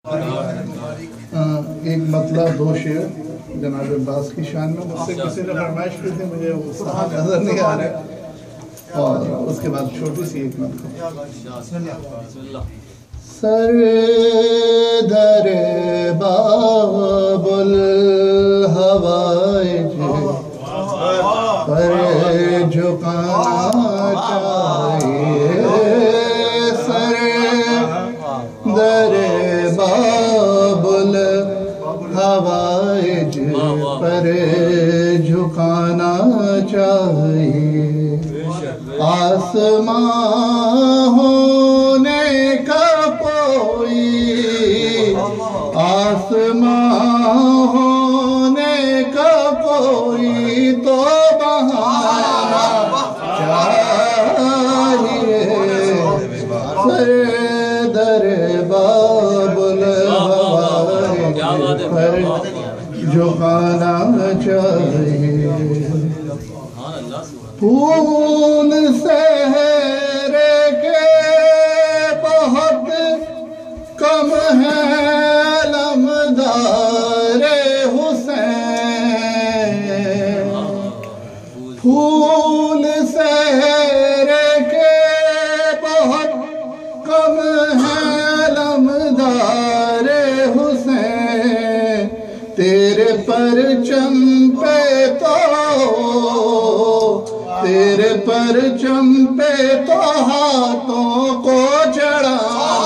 ایک مطلع دو شعر جناب عباس کی شان میں مجھ سے کسی نے فرمائش کی تھی، مجھے وہ صحاح نظر نہیں آ رہا، اور اس کے بعد چھوٹی سی ایک مطلع سر در باب الحوائج پر جھکانا چاہیے، سر در باب الحوائج پر جھکانا چاہیے، آسمان ہونے کا کوئی، آسمان ہونے کا کوئی تو بہانا چاہیے، سر در باب الحوائج پر جھکانا چاہیے، پھول سہرے کے بہت کم ہیں علمدار حسین، پھول سہرے کے بہت کم ہیں علمدار حسین، تیرے پرچم پہ تو، تیرے پرچم پہ تو ہاتھوں کو چڑھا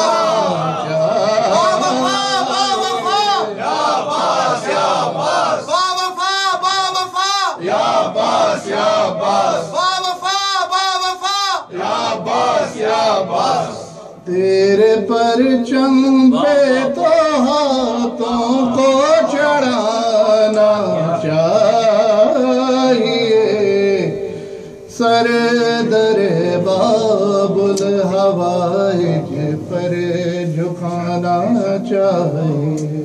تیرے پرچم پہ تو ہاتھوں کو چڑھانا چاہیے، سر در باب الحوائج پر جھکانا چاہیے،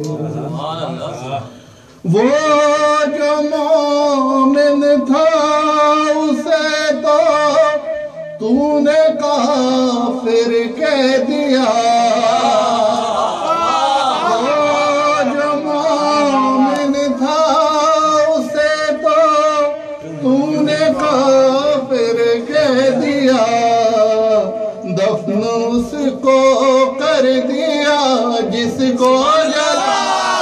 وہ جو مومن تھا اسے تو نے کافر کہہ دیا، وہ جو مومن تھا اسے تو نے کافر کہہ دیا، دفن اس کو کر دیا جس کو جلا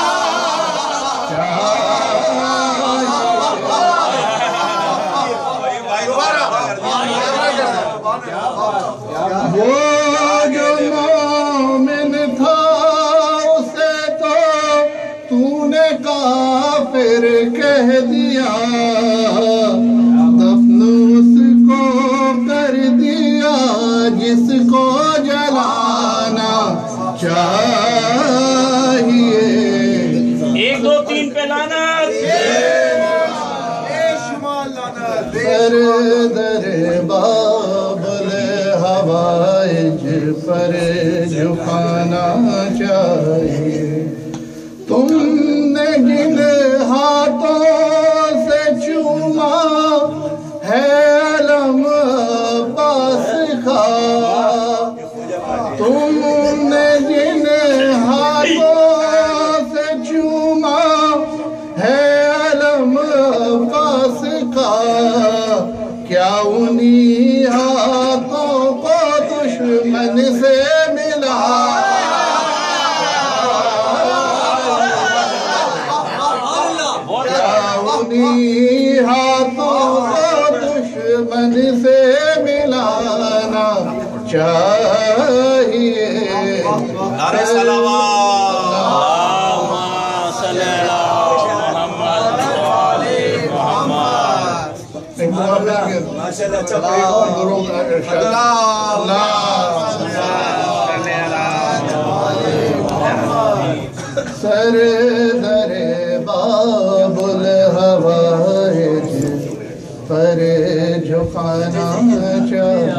وہ جو مومن تھا اسے تو نے کافر کہہ دیا، دفن اس کو کر دیا جس کو جلانا چاہیے، ایک دو تین پہ لعنت، سر در باب الحوائج پر جھکانا چاہیے، تم نے جن ہاتھوں سے چوما ہے علم عباس کا، تم نے جن ہاتھوں سے چوما ہے علم عباس کا، کیا انہی ہاتھوں کو دشمن سے ملا، کیا انہی ہاتھوں کو دشمن سے ملانا چاہیے، نعرہ صلوات، اللہم صلی علی محمد وآل محمد، سر در باب الحوائج پر جھکانا چاہیے،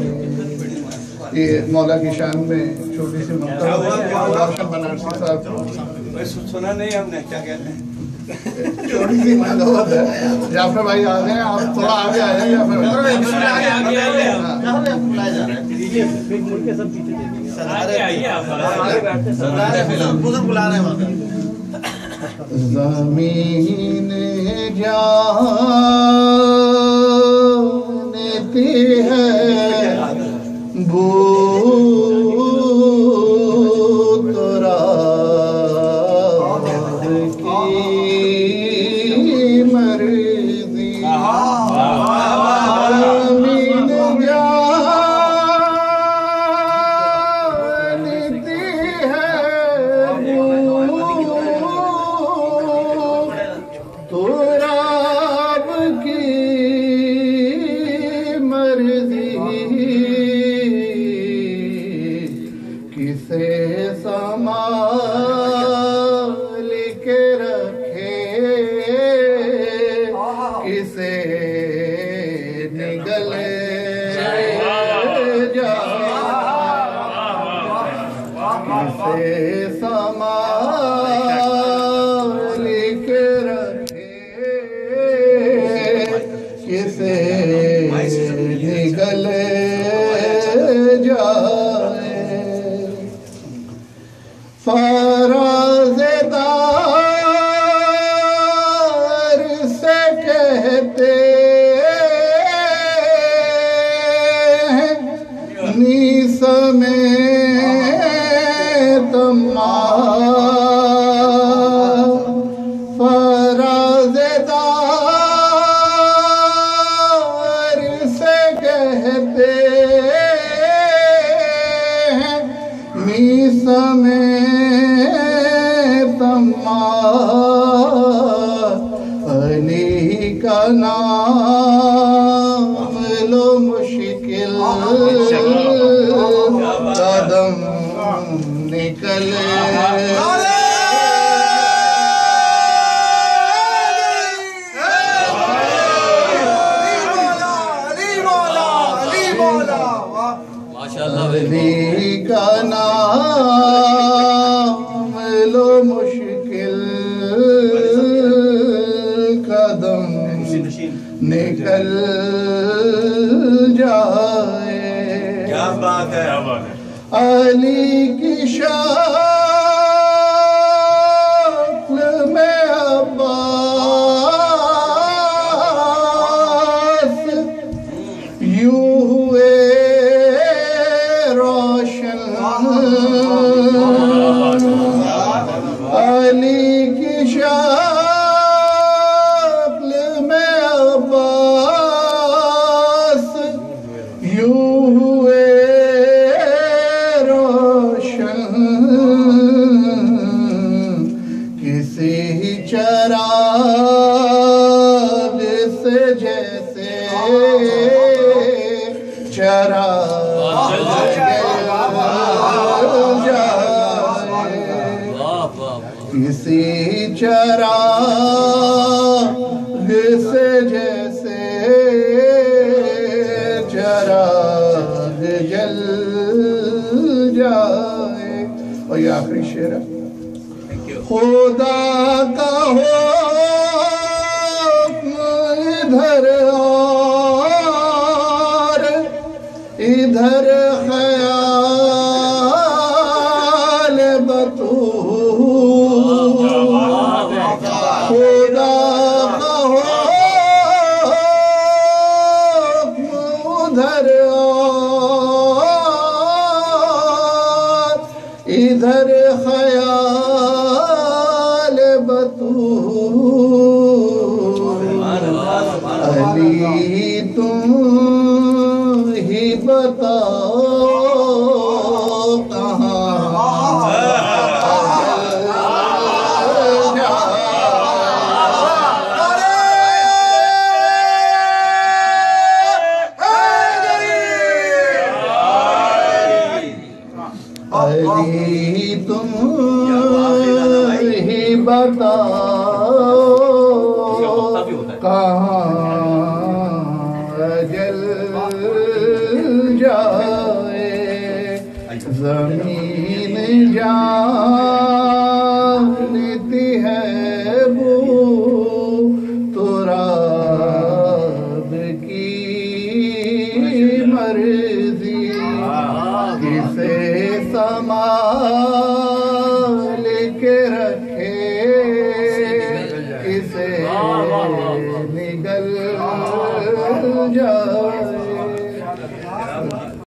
یہ مولا کی شان میں چھوٹی سی مطلب روشن بنارسی صاحب سنا نہیں ہم نے کیا کہتے ہیں، چھوٹی سی مطلب ہے، جعفر بھائی آ گئے، آپ تھوڑا آگے آئے، جعفر بھائی بزرگ بلا رہے ہیں زمین جانتی ہے بو تراب کی مرضی زمین جانتی ہے تراب کی مرضی کسے سنبھال کے رکھے کسے نگل کسے سنبھال کے رکھے کسے نگل جائے فراز دار سے کہتے ہیں نیس میں فراز دار سے کہتے ہیں میس میں علی کا نام لو مشکل قدم نکلے علی کا نام لو مشکل قدم نکل جائے کیا بات ہے علی کی شکل میں عباس یوں ہوئے روشن علی کی شکل میں عباس یوں ہوئے کسی چراغ سے جیسے چراغ جائے کسی چراغ سے جیسے چراغ جل جائے اور یہ آخری شعر ہے خدا کا حکم ادھر اور ادھر خیال بطور خدا کا حکم ادھر اور ادھر خیال بطور علی تم ہی بتاؤ کہاں علی تم ہی بتاؤ کہاں اجل جائے زمین جانتی ہے بو تراب کی مرضی نگل جائے